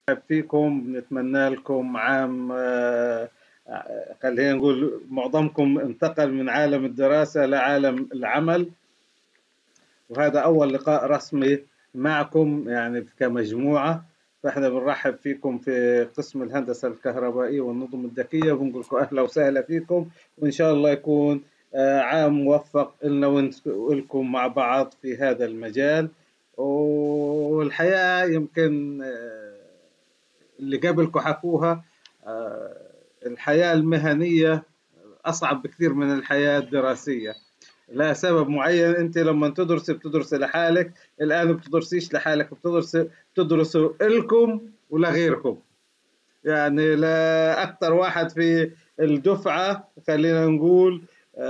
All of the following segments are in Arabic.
فيكم، نتمنى لكم عام خلينا نقول معظمكم انتقل من عالم الدراسة لعالم العمل، وهذا أول لقاء رسمي معكم يعني كمجموعة. فإحنا بنرحب فيكم في قسم الهندسة الكهربائية والنظم الذكية، وبنقول لكم أهلا وسهلا فيكم، وإن شاء الله يكون عام موفق لنا ولكم مع بعض في هذا المجال. والحياة يمكن اللي قبلكم حكوها، الحياة المهنية أصعب بكثير من الحياة الدراسية، لا سبب معين. أنت لما بتدرس لحالك، الآن بتدرسيش لحالك، بتدرسوا لكم ولغيركم. يعني لا أكثر واحد في الدفعة خلينا نقول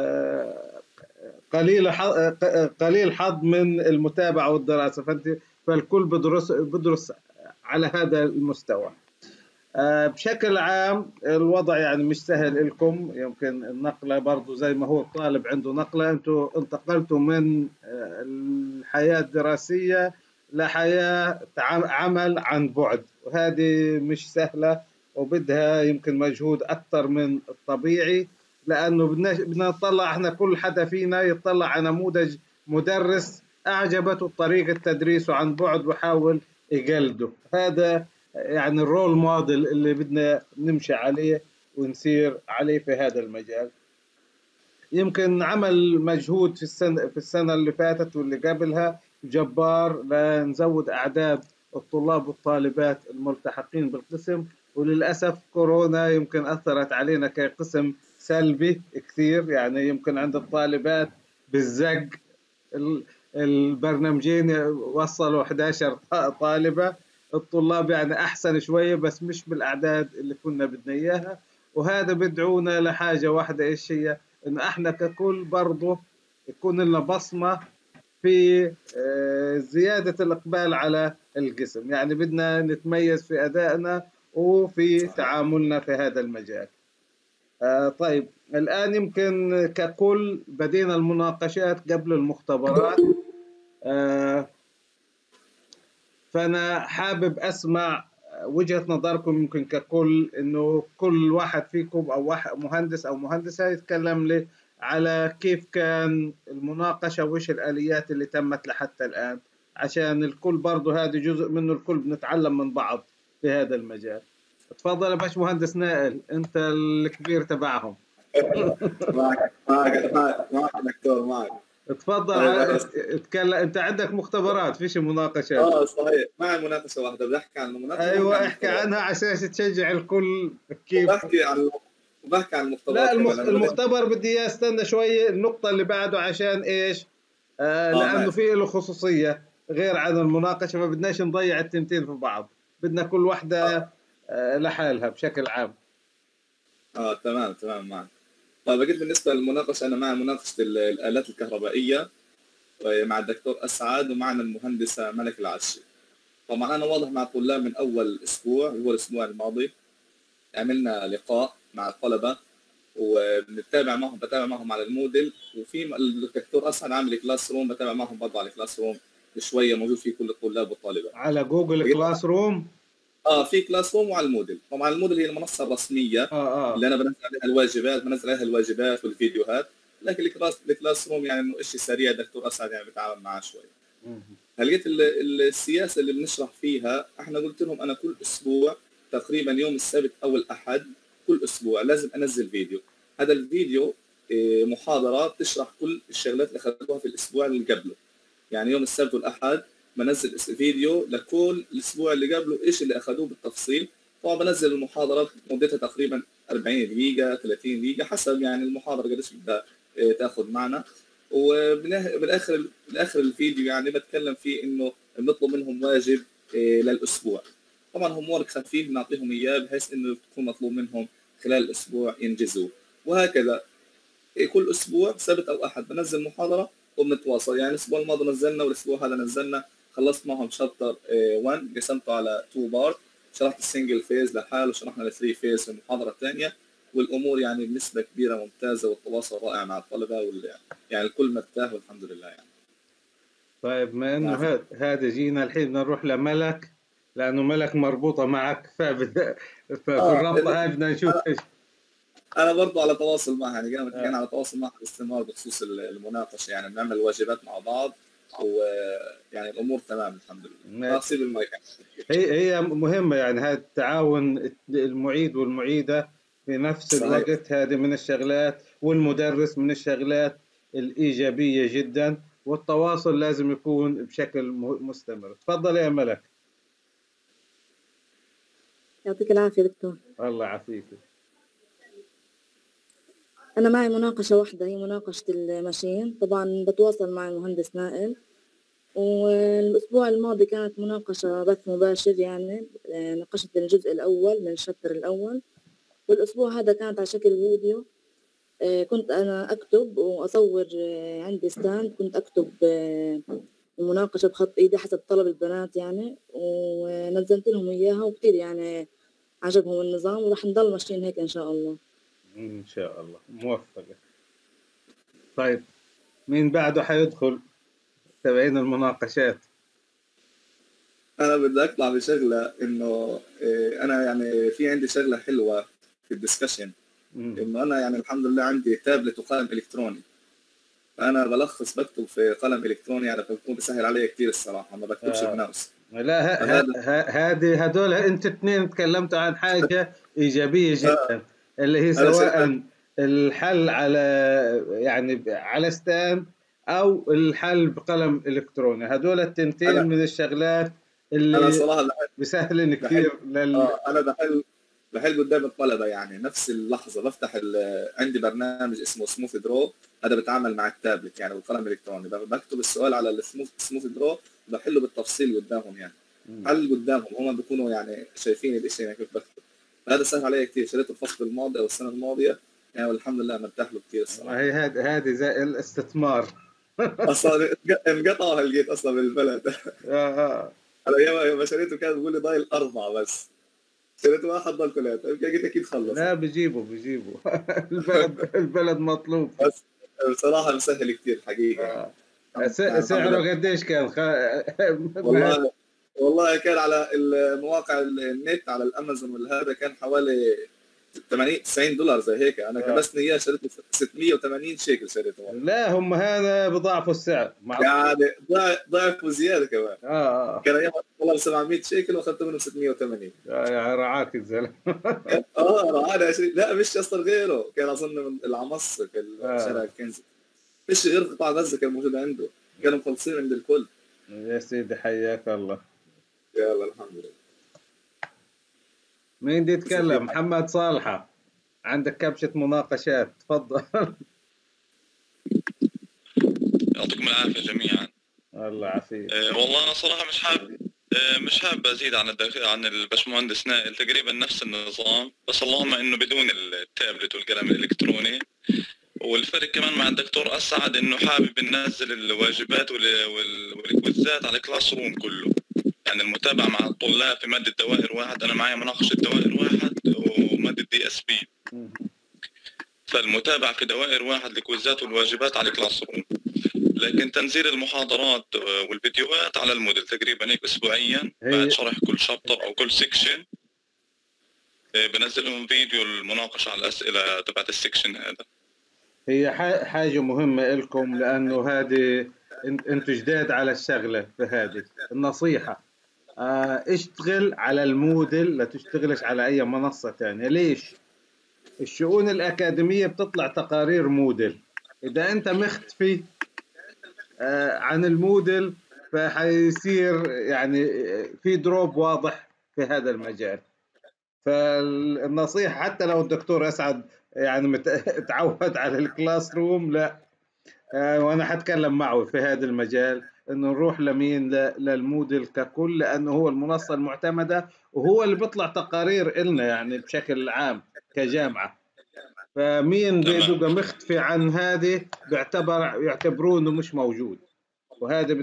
قليل حظ من المتابعة والدراسة، فالكل بدرس على هذا المستوى. بشكل عام الوضع يعني مش سهل لكم، يمكن النقلة برضو زي ما هو الطالب عنده نقلة، انتوا انتقلتوا من الحياة الدراسية لحياة عمل عن بعد، وهذه مش سهلة وبدها يمكن مجهود أكثر من الطبيعي، لأنه بدنا نطلع، احنا كل حدا فينا يطلع على نموذج مدرس أعجبته طريقة تدريسه عن بعد وحاول يقلده. هذا يعني الرول موديل اللي بدنا نمشي عليه ونسير عليه في هذا المجال. يمكن عمل مجهود في السنة اللي فاتت واللي قبلها جبار لنزود أعداد الطلاب والطالبات الملتحقين بالقسم، وللأسف كورونا يمكن أثرت علينا كقسم سلبي كثير. يعني يمكن عند الطالبات بالزق البرنامجين وصلوا 11 طالبة، الطلاب يعني أحسن شوية بس مش بالأعداد اللي كنا بدنا إياها. وهذا بدعونا لحاجة واحدة، إيش هي؟ إن إحنا ككل برضه يكون لنا بصمة في زيادة الإقبال على القسم، يعني بدنا نتميز في أدائنا وفي تعاملنا في هذا المجال. طيب الآن يمكن ككل بدينا المناقشات قبل المختبرات، فأنا حابب أسمع وجهة نظركم يمكن ككل، إنه كل واحد فيكم أو واحد مهندس أو مهندسة يتكلم لي على كيف كان المناقشة وإيش الآليات اللي تمت لحتى الآن، عشان الكل برضه هذا جزء منه، الكل بنتعلم من بعض في هذا المجال. تفضل يا باش مهندس نائل، أنت الكبير تبعهم. معك دكتور، معك. تفضل اتكلم، انت عندك مختبرات فيش مناقشات؟ صحيح، معي مناقشه واحده، بدي احكي عن المناقشه. ايوه احكي عنها عشان تشجع الكل. كيف وبحكي عن المختبرات. لا المختبر بدي اياه استنى شويه، النقطه اللي بعده عشان ايش؟ لانه في له خصوصيه غير عن المناقشه، ما بدناش نضيع التنتين في بعض، بدنا كل واحده لحالها بشكل عام. تمام معك. طيب أكيد بالنسبة للمناقشة، أنا معي مناقشة الآلات الكهربائية مع الدكتور أسعد ومعنا المهندسة ملك العشي. طبعا أنا واضح مع الطلاب من أول أسبوع، هو الأسبوع الماضي عملنا لقاء مع الطلبة وبتابع معهم على الموديل، وفي الدكتور أسعد عامل كلاس روم بتابع معهم برضه على كلاس روم شوية، موجود فيه كل الطلاب والطالبات على جوجل كلاس روم. في كلاس روم وعلى الموديل. طبعا الموديل هي المنصه الرسميه اللي انا بنزل عليها الواجبات والفيديوهات، لكن الكلاس روم يعني انه شيء سريع، الدكتور اسعد يعني بتعامل معاه شوي. هلقيت السياسه اللي بنشرح فيها، احنا قلت لهم انا كل اسبوع تقريبا يوم السبت او الاحد كل اسبوع لازم انزل فيديو. هذا الفيديو محاضره بتشرح كل الشغلات اللي اخذتوها في الاسبوع اللي قبله. يعني يوم السبت والاحد بنزل فيديو لكل الاسبوع اللي قبله ايش اللي اخذوه بالتفصيل. طبعا بنزل المحاضرات مدتها تقريبا 40 دقيقه 30 دقيقه حسب يعني المحاضره قديش بدها تاخذ معنا. وبالاخر الفيديو يعني بتكلم فيه انه بنطلب منهم واجب للاسبوع. طبعا هم ورك خفيف بنعطيهم اياه بحيث انه يكون مطلوب منهم خلال الاسبوع ينجزوه، وهكذا كل اسبوع سبت او احد بنزل محاضره وبنتواصل. يعني الاسبوع الماضي نزلنا والاسبوع هذا نزلنا، خلصت معهم شابتر 1 قسمته على 2 بارت، شرحت السنجل فيز لحاله وشرحنا الثري فيز في المحاضره الثانيه، والامور يعني بنسبه كبيره ممتازه والتواصل رائع مع الطلبه يعني الكل مرتاح والحمد لله يعني. طيب ما انه هذا جينا الحين بدنا نروح لملك. لانه ملك مربوطه معك ففي اه الرابطه هاي بدنا نشوف ايش. انا برضه على تواصل معها، يعني كنا متفقين على تواصل معها باستمرار بخصوص المناقشه، يعني بنعمل الواجبات مع بعض، ويعني الامور تمام الحمد لله. نصيب المايك. هي مهمه يعني هذا التعاون، المعيد والمعيده في نفس صحيح. الوقت، هذه من الشغلات، والمدرس من الشغلات الايجابيه جدا، والتواصل لازم يكون بشكل مستمر. تفضل يا ملك. يعطيك العافية دكتور. الله يعافيك. أنا معي مناقشة واحدة، هي مناقشة الماشين. طبعا بتواصل مع المهندس نائل، والأسبوع الماضي كانت مناقشة بث مباشر، يعني ناقشت الجزء الأول من الشابتر الأول، والأسبوع هذا كانت على شكل فيديو. كنت أنا أكتب وأصور، عندي ستاند كنت أكتب المناقشة بخط إيدي حسب طلب البنات يعني، ونزلت لهم إياها وكتير يعني عجبهم النظام، ورح نضل ماشيين هيك إن شاء الله. إن شاء الله موفقة. طيب مين بعده حيدخل تبعين المناقشات؟ انا بدي اطلع بشغله انه انا يعني في عندي شغله حلوه في الدسكشن، انه انا يعني الحمد لله عندي تابلت وقلم الكتروني. فانا بلخص بكتب في قلم الكتروني، يعني بكون بسهل علي كثير الصراحه، ما بكتبش بماوس. لا، فهذا هذه هدول انت اثنين تكلمتوا عن حاجة إيجابية جدا، اللي هي انا شايف. سواء الحل على يعني على ستاند او الحل بقلم الكتروني، هدول التنتين انا من الشغلات انا اللي صراحه بسهلن بحل. كثير انا بحل قدام الطلبه، يعني نفس اللحظه بفتح عندي برنامج اسمه سموث درو، هذا بتعامل مع التابلت يعني بالقلم الالكتروني، بكتب السؤال على السموث درو، بحله بالتفصيل قدامهم، يعني حل قدامهم هم بيكونوا يعني شايفين الشيء يعني كيف بكتب. هذا سهل علي كثير، شريته الفصل الماضي او السنه الماضيه يعني، والحمد لله مرتاح له كثير الصراحه. هي هذه زي الاستثمار. اصلا انقطعوا هالجيت اصلا بالبلد. آه. انا يوم شريته كان بيقول لي ضايل اربعه بس، شريت واحد ضل ثلاثه، قلت اكيد خلص. لا بيجيبوا البلد مطلوب. بس بصراحه مسهل كثير حقيقه يعني. آه. الحمد لله. سعره قديش كان؟ والله كان على المواقع النت على الامازون والهذا كان حوالي 80 $90 زي هيك. انا كبسني اياه شريته 680 شيكل شريته. لا هم هذا بضاعفوا السعر يعني ضعف وزياده كمان. اه كان ايام والله ب 700 شيكل واخذته منه 680. يا رعاك الزلمه. رعانا 20. لا مش اصلا غيره، كان اظن من العمص في شارع الكنز، فيش غير قطاع غزه كان موجود عنده، كانوا مخلصين عند الكل. يا سيدي حياك الله. يلا الحمد لله. مين دي يتكلم؟ محمد صالحة، عندك كبشة مناقشات، تفضل. يعطيكم العافية جميعا. الله يعافيك. والله أنا صراحة مش حابب أزيد عن الباشمهندس نائل، تقريبا نفس النظام، بس اللهم إنه بدون التابلت والقلم الإلكتروني. والفرق كمان مع الدكتور أسعد إنه حابب ننزل الواجبات والكويزات على كلاس روم كله، يعني المتابعة مع الطلاب في مادة دوائر واحد. أنا معي مناقشة دوائر واحد ومادة DSP، فالمتابعة في دوائر واحد الكويزات والواجبات على كلاس روم، لكن تنزيل المحاضرات والفيديوهات على الموديل تقريبا هيك اسبوعيا بعد شرح كل شابتر او كل سيكشن، بنزل لهم فيديو المناقشه على الاسئله تبعت السيكشن هذا. هي حاجه مهمه لكم، لانه هذه انتم جداد على الشغله، فهذه النصيحه اشتغل على الموديل، لا تشتغلش على اي منصه ثانيه. ليش؟ الشؤون الاكاديميه بتطلع تقارير موديل، اذا انت مختفي عن الموديل فحيصير يعني في دروب واضح في هذا المجال. فالنصيحة حتى لو الدكتور أسعد يعني تعود على الكلاس روم، لا وأنا حتكلم معه في هذا المجال إنه نروح لمين، للموديل ككل، لأنه هو المنصة المعتمدة وهو اللي بيطلع تقارير إلنا يعني بشكل عام كجامعة. فمين بيبقى مختفي عن هذه يعتبروه إنه مش موجود، وهذا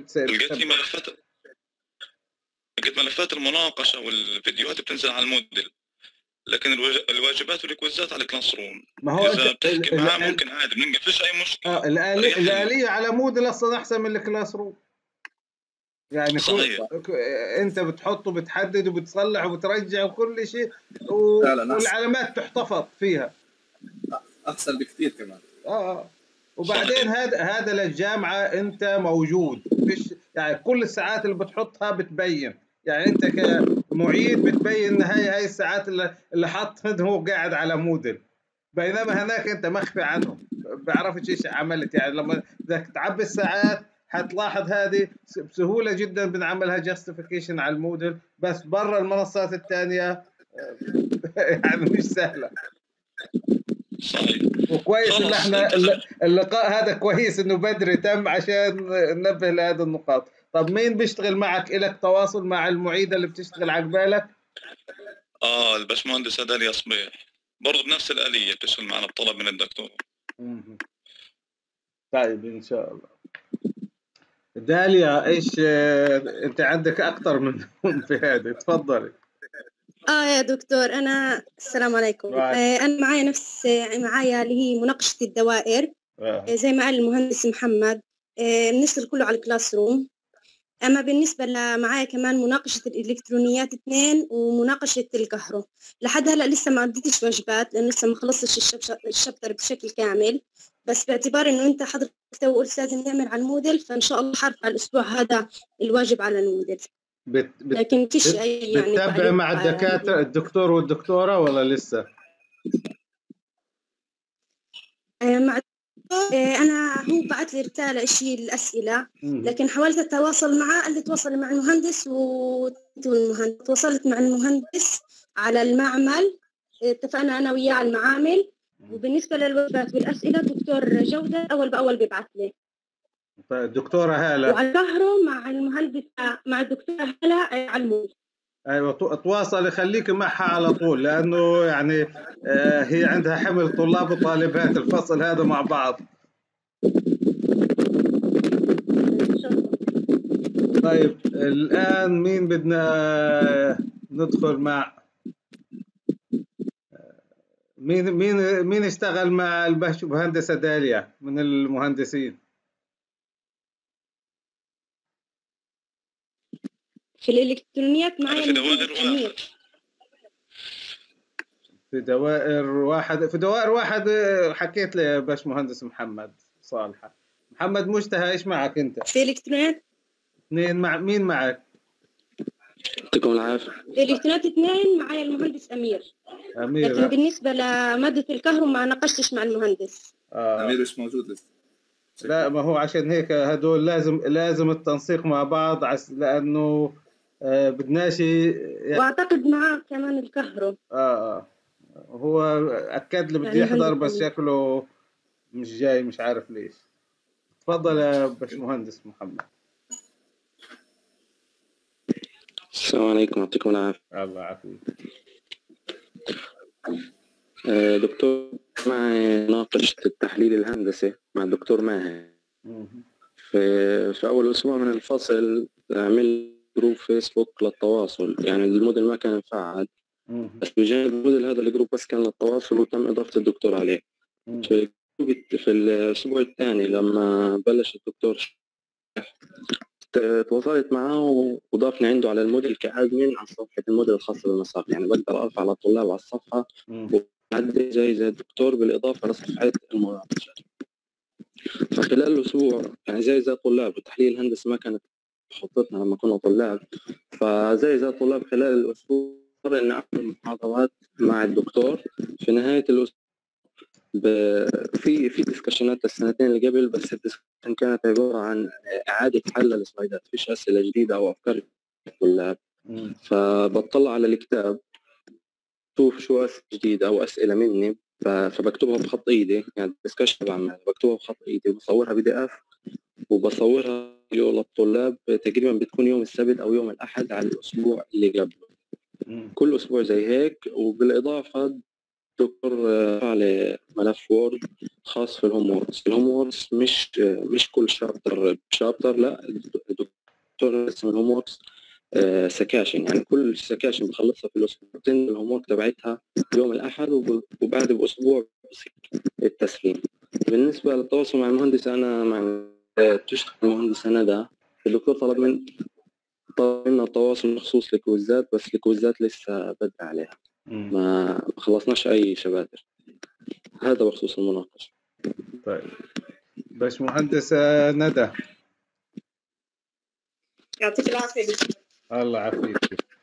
لقيت ملفات المناقشة والفيديوهات بتنزل على الموديل، لكن الواجبات والكويزات على الكلاس روم. ما هو إذا بتحكي معاه ممكن عادي بننقل، فيش أي مشكلة. الآلية على موديل أصلا أحسن من الكلاس روم. يعني صحيح. انت بتحطه بتحدد وبتصلح وبترجع وكل شيء والعلامات تحتفظ فيها احسن بكثير كمان. وبعدين هذا للجامعه انت موجود، مش يعني كل الساعات اللي بتحطها بتبين، يعني انت كمعيد بتبين ان هاي الساعات اللي حط هو قاعد على موديل، بينما هناك انت مخفي عنه بيعرفش ايش عملت. يعني لما بدك تعبي الساعات حتلاحظ هذه بسهوله جدا بنعملها جاستيفيكيشن على الموديل، بس برا المنصات الثانيه يعني مش سهله. صحيح. وكويس ان احنا اللقاء هذا كويس انه بدري تم عشان ننبه لهذه النقاط. طب مين بيشتغل معك؟ إلك تواصل مع المعيدة اللي بتشتغل عقبالك؟ الباشمهندس داليا صبيح برضه بنفس الآلية بتشتغل معنا بطلب من الدكتور. طيب ان شاء الله. داليا ايش انت عندك اكثر من في هذه، تفضلي. يا دكتور، أنا السلام عليكم. أنا معايا معايا اللي هي مناقشة الدوائر. زي ما قال المهندس محمد، بنشتغل كله على الكلاس روم. أما بالنسبة معايا كمان مناقشة الإلكترونيات 2 ومناقشة الكهرو. لحد هلأ لسه ما عديتش واجبات لأن لسه ما خلصتش الشابتر بشكل كامل، بس باعتبار إنه أنت حضرتك قلت لازم نعمل على الموديل، فإن شاء الله حرف على الأسبوع هذا الواجب على الموديل. لكن فيش أي يعني بتتابع مع الدكاترة الدكتور والدكتورة ولا لسه؟ مع أنا هو بعت لي رسالة إشي الأسئلة، لكن حاولت أتواصل معه، قال لي تواصل مع المهندس والمهندس. تواصلت مع المهندس على المعمل، اتفقنا أنا وياه على المعامل. وبالنسبة للواجبات والأسئلة دكتور جودة أول بأول بيبعث لي. الدكتورة هالة وعلى الكهرو مع المهندس مع الدكتورة هالة على المود. ايوه تواصل، خليك معها على طول، لانه يعني هي عندها حمل طلاب وطالبات الفصل هذا مع بعض. طيب الان مين بدنا ندخل مع مين اشتغل مع الباشمهندسة داليا من المهندسين؟ في الإلكترونيات معايا في دوائر واحد. في دوائر واحد حكيت لي يا باشمهندس محمد صالحة. محمد مشتهى ايش معك انت؟ في الإلكترونيات 2 مع مين معك؟ يعطيكم العافية. في الإلكترونيات 2 معايا المهندس أمير. لكن بالنسبة لمادة الكهرباء ما ناقشتش مع المهندس. أمير مش موجود لسه. لا ما هو عشان هيك هدول لازم التنسيق مع بعض لأنه بدناش يعني. واعتقد معاه كمان الكهرو. هو اكد لي بده يحضر بس شكله مش جاي، مش عارف ليش. تفضل يا باشمهندس محمد. السلام عليكم، يعطيكم العافية. الله يعافيك. دكتور، معي ناقشة التحليل الهندسي مع الدكتور ماهر. في أول أسبوع من الفصل عمل جروب فيسبوك للتواصل، يعني الموديل ما كان مفعل، بس بجانب الموديل هذا الجروب بس كان للتواصل وتم إضافة الدكتور عليه. في الأسبوع الثاني لما بلش الدكتور تواصلت معه وضافني عنده على الموديل كأدمن على صفحة الموديل الخاصة بالمساق، يعني بقدر أرفع على الطلاب على الصفحة وأعدل جايزة الدكتور بالإضافة لصفحة المناقشة. فخلال الأسبوع يعني زي الطلاب وتحليل الهندسة ما كانت خطتنا لما كنا طلاب، فزي الطلاب خلال الأسبوع إن أعمل محاضرات مع الدكتور في نهاية الأسبوع في ديسكشنات السنتين اللي قبل، بس الديسكشن كانت عبارة عن إعادة حل السلايدات، فيش أسئلة جديدة أو أفكار الطلاب. فبطلع على الكتاب شوف شو أسئلة جديدة أو أسئلة مني، فبكتبها بخط إيدي، يعني الديسكشن بعملها بكتبها بخط إيدي وبصورها PDF وبصورها للطلاب. تقريبا بتكون يوم السبت أو يوم الأحد على الأسبوع اللي قبله، كل أسبوع زي هيك. وبالإضافة دكتور على ملف وورد خاص في الهوم ووردز مش كل شابتر لا، الدكتور اسمه الهوم ووردز سكاشن، يعني كل سكاشن بخلصها في الأسبوعين الهوم وورد تبعتها يوم الأحد وبعد بأسبوع التسليم. بالنسبة للتواصل مع المهندس، أنا مع تشتغل المهندس ندى، الدكتور طلب من طلبنا تواصل مخصوص لكويزات، بس الكويزات لسه بدري عليها، ما خلصناش أي شباتر. هذا بخصوص المناقشة. طيب باشمهندس ندى. يعطيك العافية دكتور. الله يعافيك.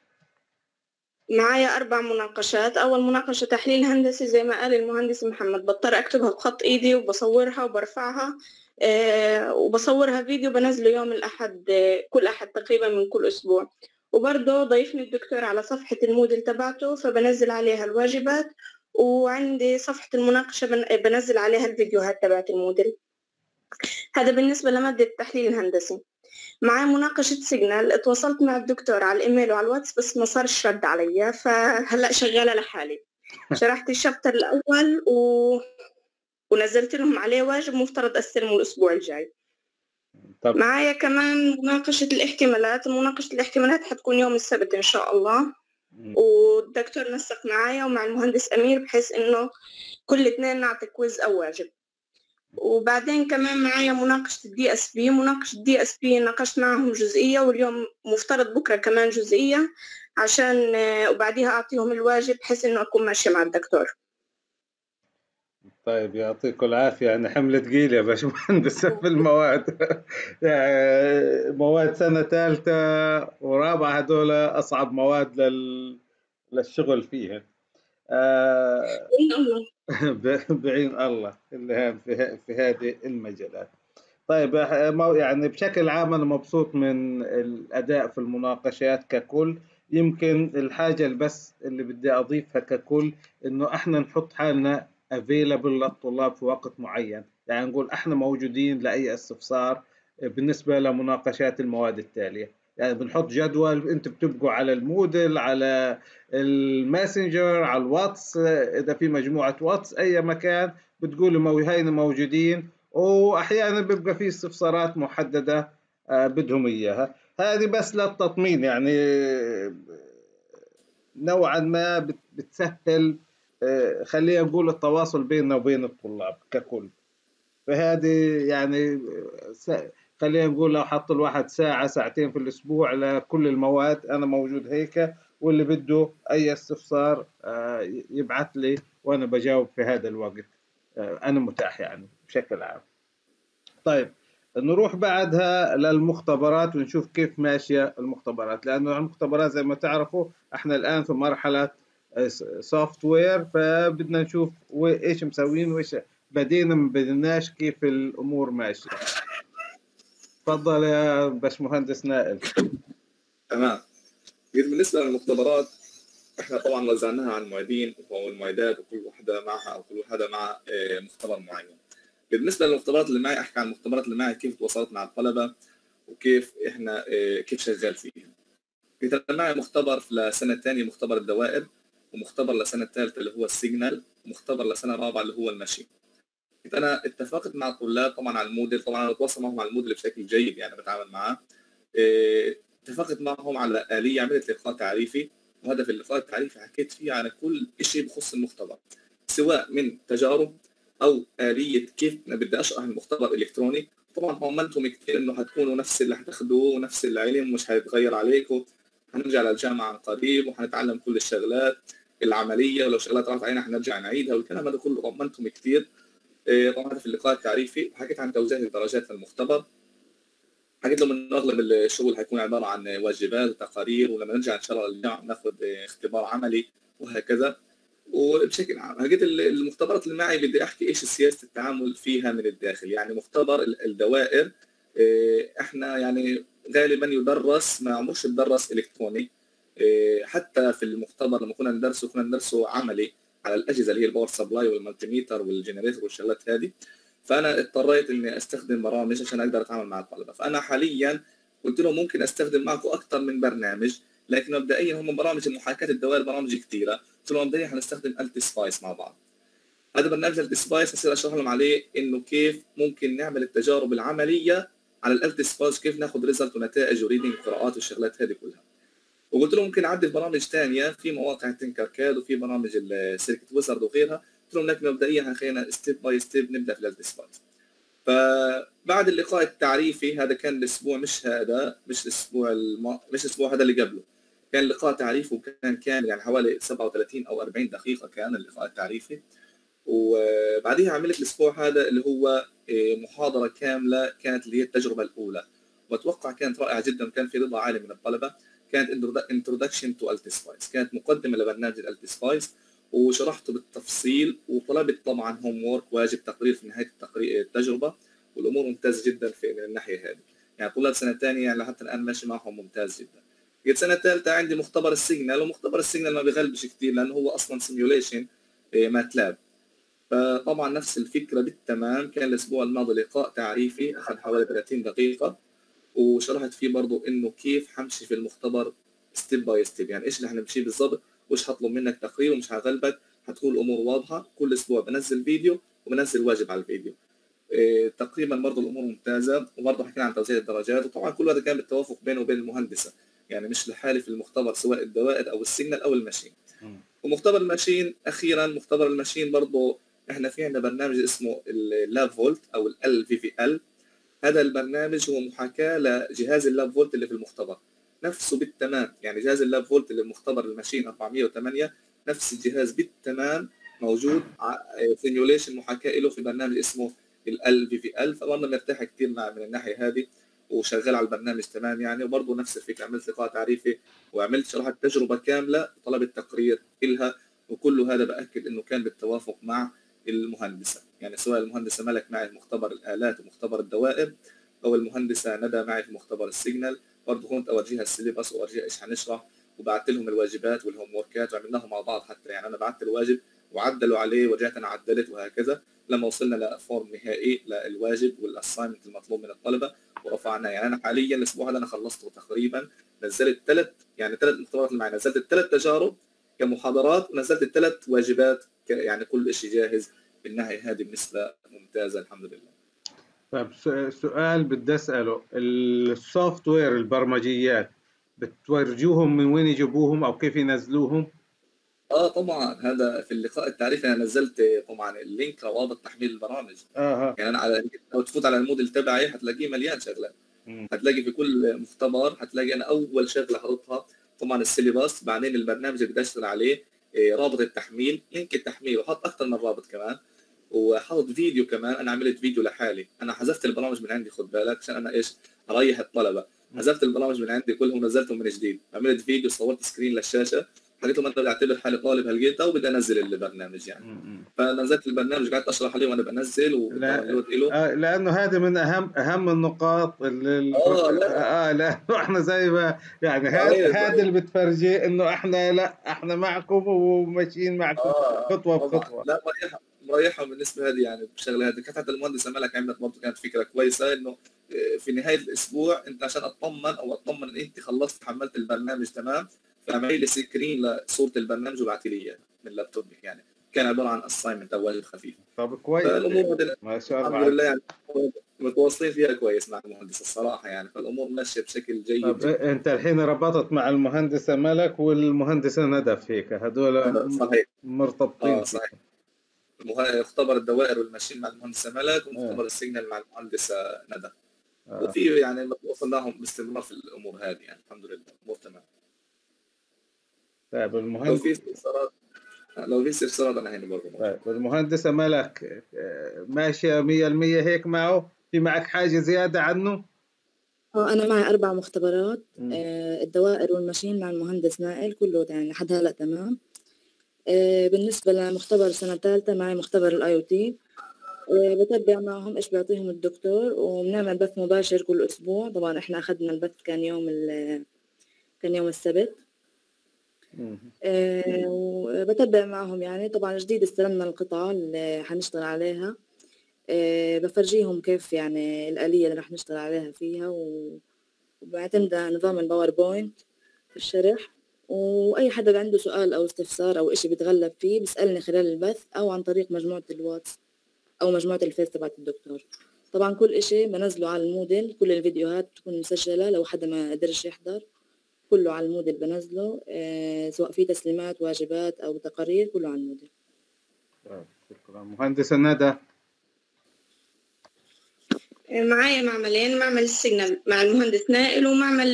معايا 4 مناقشات. أول مناقشة تحليل هندسي زي ما قال المهندس محمد، بضطر أكتبها بخط إيدي وبصورها وبرفعها، وبصورها فيديو بنزله يوم الأحد، كل أحد تقريبا من كل أسبوع. وبرضه ضيفني الدكتور على صفحة الموديل تبعته فبنزل عليها الواجبات، وعندي صفحة المناقشة بنزل عليها الفيديوهات تبعت الموديل. هذا بالنسبة لمادة التحليل الهندسي. معي مناقشة سيجنال، اتواصلت مع الدكتور على الإيميل وعلى الواتس بس ما صارش رد عليا، فهلأ شغالة لحالي. شرحت الشابتر الأول ونزلت لهم عليه واجب مفترض أستلمه الأسبوع الجاي. طب. معايا كمان مناقشة الاحتمالات. مناقشة الاحتمالات حتكون يوم السبت إن شاء الله، والدكتور نسق معايا ومع المهندس أمير بحيث إنه كل 2 نعطي كويز أو واجب. وبعدين كمان معايا مناقشة الدي اس بي. مناقشة الدي اس بي ناقشت معهم جزئية، واليوم مفترض بكرة كمان جزئية عشان وبعديها أعطيهم الواجب بحيث إنه أكون ماشية مع الدكتور. طيب يعطيكم العافية. يعني حمل ثقيل يا باشمهندس في المواد. يعني مواد سنة ثالثة ورابعة هذول أصعب مواد للشغل فيها. بعين الله اللي في هذه المجالات. طيب يعني بشكل عام أنا مبسوط من الأداء في المناقشات ككل. يمكن الحاجة بس اللي بدي أضيفها ككل إنه إحنا نحط حالنا available للطلاب في وقت معين، يعني نقول إحنا موجودين لأي استفسار بالنسبة لمناقشات المواد التالية. يعني بنحط جدول، أنتم بتبقوا على المودل، على الماسنجر، على الواتس، إذا في مجموعة واتس أي مكان بتقولوا هينا موجودين، واحيانا بيبقى في استفسارات محدده بدهم اياها. هذه بس للتطمين، يعني نوعا ما بتسهل خلينا نقول التواصل بيننا وبين الطلاب ككل. فهذه يعني خلينا نقول لو حط الواحد ساعة ساعتين في الأسبوع لكل المواد أنا موجود هيك، واللي بده أي استفسار يبعث لي وأنا بجاوب في هذا الوقت. أنا متاح يعني بشكل عام. طيب نروح بعدها للمختبرات ونشوف كيف ماشية المختبرات، لأنه المختبرات زي ما تعرفوا احنا الآن في مرحلة سوفت وير، فبدنا نشوف ايش مسوين وايش بدينا ما بديناش، كيف الأمور ماشية. تفضل يا باشمهندس نائل. تمام. بالنسبة للمختبرات احنا طبعا وزعناها على المعيدين والمعيدات، وكل واحدة معها أو كل واحدة مع مختبر معين. بالنسبة للمختبرات اللي معي، أحكي عن المختبرات اللي معي كيف تواصلت مع الطلبة وكيف إحنا كيف شغال فيها. كان معي مختبر لسنة ثانية مختبر الدوائر، ومختبر لسنة ثالثة اللي هو السيجنال، ومختبر لسنة رابعة اللي هو المشي. أنا اتفقت مع الطلاب طبعا على الموديل، طبعا أنا بتواصل معهم على الموديل بشكل جيد، يعني بتعامل معاه. اتفقت معهم على آلية، عملت لقاء تعريفي، وهدف اللقاء التعريفي حكيت فيه على كل شيء بخص المختبر، سواء من تجارب او آلية كيف بدي اشرح المختبر الالكتروني. طبعا طمنتهم كثير انه حتكونوا نفس اللي حتاخذوه ونفس العلم، مش حيتغير عليكم، حنرجع للجامعه عن قريب وحنتعلم كل الشغلات العمليه، ولو شغلات راحت علينا حنرجع نعيدها، والكلام هذا كله طمنتهم كثير. طبعا هذا في اللقاء التعريفي. وحكيت عن توزيع الدرجات للمختبر، حكيت لهم انه اغلب الشغل حيكون عباره عن واجبات وتقارير، ولما نرجع ان شاء الله للجامعه ناخذ اختبار عملي وهكذا. وبشكل عام حكيت المختبرات اللي معي بدي احكي ايش سياسه التعامل فيها من الداخل. يعني مختبر الدوائر احنا يعني غالبا يدرس، ما عمرش يدرس الكتروني. حتى في المختبر لما كنا ندرسه عملي على الاجهزه اللي هي الباور سبلاي والمالتيميتر والجنريتور والشغلات هذه. فانا اضطريت اني استخدم برامج عشان اقدر اتعامل مع الطلبه. فانا حاليا قلت لهم ممكن استخدم معكم اكثر من برنامج، لكن مبدئيا هم برامج محاكاه الدوائر برامج كثيره. قلت لهم مبدئيا حنستخدم الت سبايس مع بعض. هذا برنامج الت سبايس هصير اشرح لهم عليه انه كيف ممكن نعمل التجارب العمليه على الالت سبايس، كيف ناخذ ريزلت ونتائج وريدنج قراءات والشغلات هذه كلها. وقلت لهم ممكن اعدل برامج ثانيه في مواقع تنكر كاد وفي برامج السيركت ويزرد وغيرها. قلت لهم لكن مبدئيا خلينا ستيب باي ستيب نبدا في الالت سبايس. فبعد اللقاء التعريفي هذا كان الاسبوع، مش الاسبوع هذا اللي قبله، كان لقاء تعريفي وكان كامل يعني حوالي 37 او 40 دقيقه كان اللقاء التعريفي. وبعديها عملت الاسبوع هذا اللي هو محاضره كامله كانت اللي هي التجربه الاولى، واتوقع كانت رائعه جدا، كان في رضا عالي من الطلبه. كانت introduction to EE-TAs، كانت مقدمه لبرنامج EE-TAs وشرحته بالتفصيل، وطلبت طبعا هوم وورك، واجب تقرير في نهايه التجربه، والامور ممتازه جدا من الناحيه هذه. يعني طلاب سنه ثانيه يعني لحتى الان ماشي معهم ممتاز جدا. جيت سنه ثالثه عندي مختبر السيجنال، ومختبر السيجنال ما بيغلبش كثير لانه هو اصلا سيميوليشن ماتلاب. فطبعا نفس الفكره بالتمام. كان الاسبوع الماضي لقاء تعريفي اخذ حوالي 30 دقيقه، وشرحت فيه برضه انه كيف حمشي في المختبر ستيب باي ستيب، يعني ايش اللي حنمشي بالضبط، وش هطلب منك تقرير ومش هغلبك، هتكون الامور واضحه. كل اسبوع بنزل فيديو وبنزل واجب على الفيديو. تقريبا برضه الامور ممتازه. وبرضه حكينا عن توزيع الدرجات، وطبعا كل هذا كان بالتوافق بينه وبين المهندسه، يعني مش لحالي في المختبر سواء الدوائر او السيجنال او الماشين. ومختبر الماشين اخيرا، مختبر الماشين برضه احنا في عندنا برنامج اسمه اللاب فولت او LVVL. هذا البرنامج هو محاكاه لجهاز اللاب فولت اللي في المختبر نفسه بالتمام. يعني جهاز اللاب فولت اللي في مختبر الماشين 408 نفس الجهاز بالتمام موجود سيميوليشن محاكاه له في برنامج اسمه LVVL. فبرضه مرتاح كثير من الناحيه هذه، وشغال على البرنامج تمام يعني. وبرضه نفس الفكره، عملت لقاء تعريفي وعملت شرحت تجربه كامله وطلبت تقرير إلها، وكل هذا باكد انه كان بالتوافق مع المهندسه. يعني سواء المهندسه ملك معي في مختبر الالات ومختبر الدوائر، او المهندسه ندى معي في مختبر السيجنال، برضه كنت اورجيها السيلبس واورجيها ايش حنشرح، وبعثت لهم الواجبات والهوم وركات وعملناهم مع بعض. حتى يعني انا بعثت الواجب وعدلوا عليه ورجعت انا عدلت، وهكذا لما وصلنا لفورم نهائي للواجب والاساينمنت المطلوب من الطلبه ورفعناه. يعني انا حاليا الاسبوع هذا انا خلصته تقريبا، نزلت ثلاث مختبرات اللي معي، نزلت الثلاث تجارب كمحاضرات ونزلت الثلاث واجبات يعني كل شيء جاهز. بالناحيه هذه بنسبه ممتازه الحمد لله. طيب سؤال بدي اساله، السوفت وير البرمجيات بتورجوهم من وين يجيبوهم او كيف ينزلوهم؟ طبعا هذا في اللقاء التعريفي انا نزلت طبعا اللينك روابط تحميل البرامج. يعني انا لو تفوت على الموديل تبعي هتلاقيه مليان شغلات. هتلاقي في كل مختبر هتلاقي انا اول شغله حاططها طبعا السيلبس، بعدين البرنامج اللي بدي اشتغل عليه، رابط التحميل، لينك التحميل، وحط اكثر من رابط كمان، وحاطط فيديو كمان. انا عملت فيديو لحالي، انا حذفت البرامج من عندي خد بالك عشان انا ايش اريح الطلبه. حذفت البرامج من عندي كلهم ونزلتهم من جديد. عملت فيديو، صورت سكرين للشاشه، حكيت لهم انا بدي اعتبر حالي طالب هلقيتها وبدي انزل البرنامج يعني. فنزلت البرنامج قعدت اشرح عليه وانا بنزل وداونلود له. لانه هذه من اهم النقاط اللي لانه احنا زي ما يعني هذا اللي بتفرجي انه احنا معكم وماشيين معكم خطوه بخطوه. لا مريحه بالنسبه هذه يعني بالشغله هذه. كانت حتى المهندسه ملك عملت برضه كانت فكره كويسه، انه في نهايه الاسبوع انت عشان اطمن ان انت خلصت حملت البرنامج تمام، فعملي لي سكرين لصوره البرنامج وبعتي لي اياه من لابتوبك. يعني كان عباره عن اساينمنت او واجب خفيف. طب كويس. ما شاء الله الحمد لله يعني متواصلين فيها كويس مع المهندسه الصراحه يعني. فالامور ماشيه بشكل جيد. طب انت الحين ربطت مع المهندسه ملك والمهندسه ندى فيك، هذول صحيح مرتبطين صحيح. مختبر الدوائر والماشين مع المهندسه ملك، ومختبر السيجنال مع المهندسه ندى. وفي يعني بتواصل معهم باستمرار في الامور هذه يعني الحمد لله الامور تمام. طيب المهندس لو في استفسارات انا هنا برضه. طيب المهندسه ملك ماشيه 100% هيك معه؟ في معك حاجه زياده عنه؟ انا معي 4 مختبرات، الدوائر والماشين مع المهندس نائل كله يعني لحد هلا تمام. بالنسبه لمختبر سنه ثالثه معي مختبر الIoT، بتابع معهم ايش بيعطيهم الدكتور، وبنعمل بث مباشر كل اسبوع. طبعا احنا اخذنا البث كان يوم السبت. وبتابع معهم يعني. طبعا جديد استلمنا القطعة اللي حنشتغل عليها، بفرجيهم كيف يعني الآلية اللي رح نشتغل عليها فيها، وبعتمد على نظام الباوربوينت في الشرح. وأي حدا عنده سؤال أو استفسار أو إشي بتغلب فيه بيسألني خلال البث أو عن طريق مجموعة الواتس أو مجموعة الفيس تبعت الدكتور. طبعا كل إشي بنزله على الموديل، كل الفيديوهات تكون مسجلة لو حدا ما قدرش يحضر، كله على الموديل بنزله، سواء في تسليمات واجبات أو تقارير كله على الموديل. شكرا. مهندسة ندى. معايا معملين، معمل السيجنال مع المهندس نائل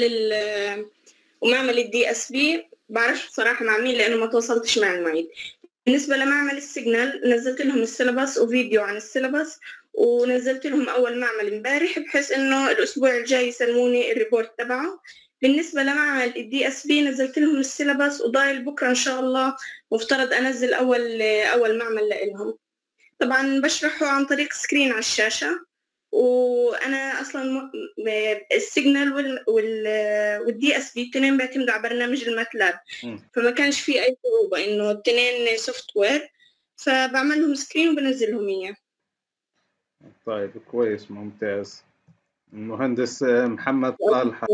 ومعمل الدي اس بي. بعرفش بصراحة مع مين لأنه ما تواصلتش مع المعيد. بالنسبة لمعمل السيجنال نزلت لهم السيلابس وفيديو عن السيلابس، ونزلت لهم أول معمل امبارح بحيث إنه الأسبوع الجاي يسلموني الريبورت تبعه. بالنسبة لمعمل الدي اس بي نزلت لهم السيلابس، وضايل بكرة إن شاء الله مفترض أنزل أول معمل لهم. طبعا بشرحه عن طريق سكرين على الشاشة، وانا اصلا السيجنال والدي اس بي التنين بيعتمدوا على برنامج الماتلاب، فما كانش في اي صعوبه انه التنين سوفت وير، فبعمل لهم سكرين وبنزل لهم اياه. طيب كويس ممتاز. المهندس محمد صالح،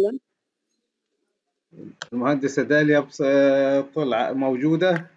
المهندسة داليا طلع موجودة؟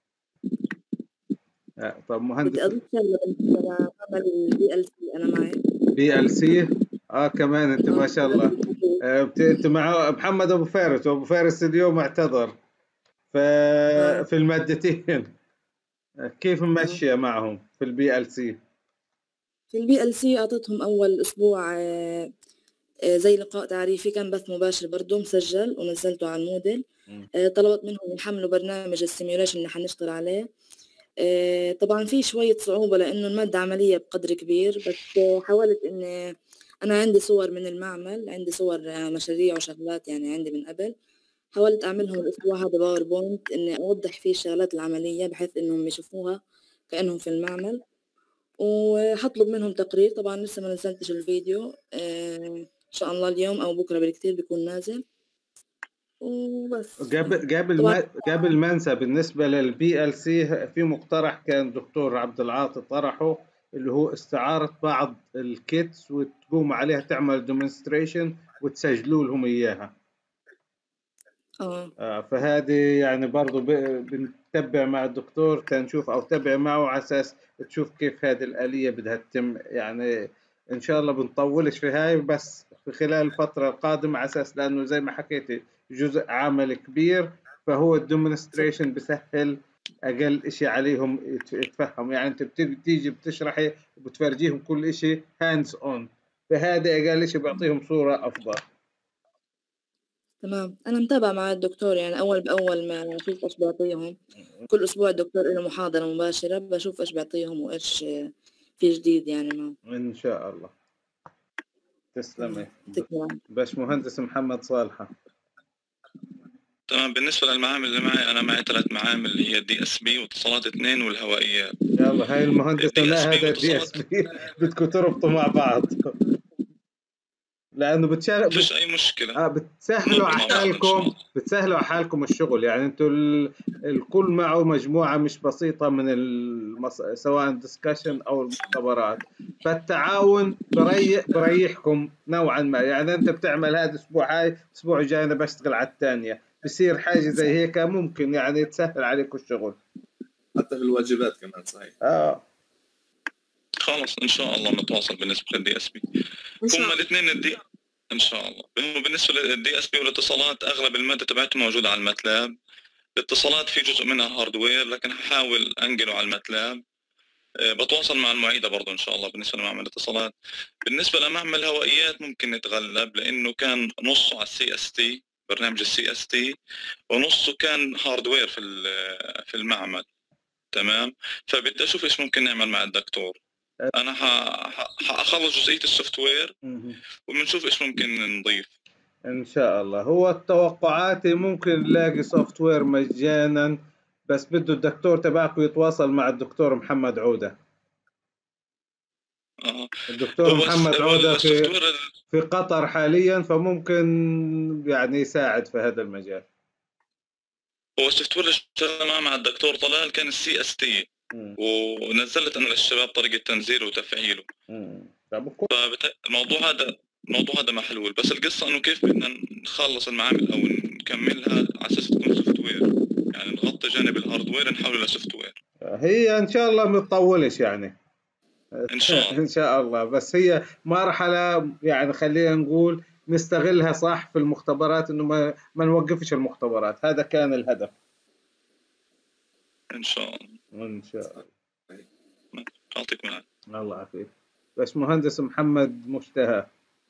طب مهندس بدي أضيف شغلة بالنسبة لعمل البي ال سي. أنا معي بي ال سي. كمان انت ما شاء الله. انت مع محمد ابو فارس، وابو فارس اليوم اعتذر في المادتين. كيف ممشية معهم في البي ال سي؟ في البي ال سي أعطيتهم أول أسبوع زي لقاء تعريفي، كان بث مباشر برضه مسجل ونزلته على الموديل. طلبت منهم يحملوا برنامج السيميوليشن اللي حنشتغل عليه. طبعا في شوية صعوبة لأنه المادة عملية بقدر كبير، بس حاولت إني أنا عندي صور من المعمل، عندي صور مشاريع وشغلات يعني عندي من قبل. حاولت أعملهم الأسبوع هذا باوربوينت إني أوضح فيه الشغلات العملية بحيث إنهم يشوفوها كأنهم في المعمل، وحطلب منهم تقرير. طبعا لسه ما نزلتش الفيديو، إن شاء الله اليوم أو بكرة بالكتير بيكون نازل. وبس قبل ما انسى، بالنسبة للبي ال سي في مقترح كان دكتور عبد العاطي طرحه، اللي هو استعارة بعض الكيتس وتقوم عليها تعمل ديمونستريشن وتسجلوا لهم اياها. فهذه يعني برضو بنتبع مع الدكتور تنشوف، او تبع معه على اساس تشوف كيف هذه الآلية بدها تتم. يعني ان شاء الله بنطولش في هاي، بس في خلال الفترة القادمة، على اساس لانه زي ما حكيتي جزء عمل كبير، فهو الديمونستريشن بسهل اقل اشي عليهم يتفهم. يعني انت بتيجي بتشرحي وبتفرجيهم كل اشي هاندز اون، فهذا اقل اشي بيعطيهم صورة افضل. تمام. أنا متابعة مع الدكتور، يعني أول بأول ما أشوف إيش بيعطيهم. كل أسبوع الدكتور له محاضرة مباشرة، بشوف إيش بيعطيهم وإيش في جديد يعني معه. إن شاء الله. تسلمي. باش مهندس محمد صالحة. تمام. بالنسبة للمعامل اللي معي، أنا معي 3 معامل اللي هي الدي اس بي واتصالات 2 والهوائيات. يلا هاي المهندسة هذا الدي اس بي بدكم تربطوا مع بعض لانه فيش اي مشكله. بتسهلوا على حالكم الشغل. يعني انتوا الكل معه مجموعه مش بسيطه من سواء ديسكشن او المختبرات، فالتعاون بريحكم نوعا ما. يعني انت بتعمل هذا الاسبوع، هاي الاسبوع الجاي انا بشتغل على الثانيه، بصير حاجه زي هيك ممكن يعني تسهل عليكم الشغل حتى في الواجبات كمان. صحيح. خلص ان شاء الله نتواصل بالنسبه للدي اس بي. هم الاثنين ان شاء الله. بالنسبه للدي اس بي والاتصالات، اغلب الماده تبعتهم موجوده على الماتلاب. الاتصالات في جزء منها هاردوير، لكن هحاول انقله على الماتلاب. بتواصل مع المعيده برضه ان شاء الله بالنسبه لمعمل الاتصالات. بالنسبه لمعمل الهوائيات ممكن نتغلب، لانه كان نصه على السي اس تي، برنامج السي اس تي، ونصه كان هاردوير في المعمل. تمام. فبدي اشوف ايش ممكن نعمل مع الدكتور. انا حاخلص جزئيه السوفت وير وبنشوف ايش ممكن نضيف ان شاء الله. هو التوقعات ممكن نلاقي سوفت وير مجانا، بس بده الدكتور تبعكم يتواصل مع الدكتور محمد عودة. الدكتور محمد عودة في قطر حاليا، فممكن يعني يساعد في هذا المجال. هو السوفت وير اللي اشتغلنا مع الدكتور طلال كان السي اس تي، ونزلت انا للشباب طريقه تنزيله وتفعيله. الموضوع هذا محلول، بس القصه انه كيف بدنا نخلص المعامل او نكملها على اساس تكون سوفت وير، يعني نغطي جانب الهاردوير نحوله لسوفت وير. هي ان شاء الله ما تطولش يعني ان شاء الله. ان شاء الله. بس هي مرحله يعني خلينا نقول نستغلها صح في المختبرات، انه ما نوقفش المختبرات. هذا كان الهدف. ان شاء الله. ان شاء الله. يعطيك العافيه. الله يعافيك. باشمهندس محمد مشتهى.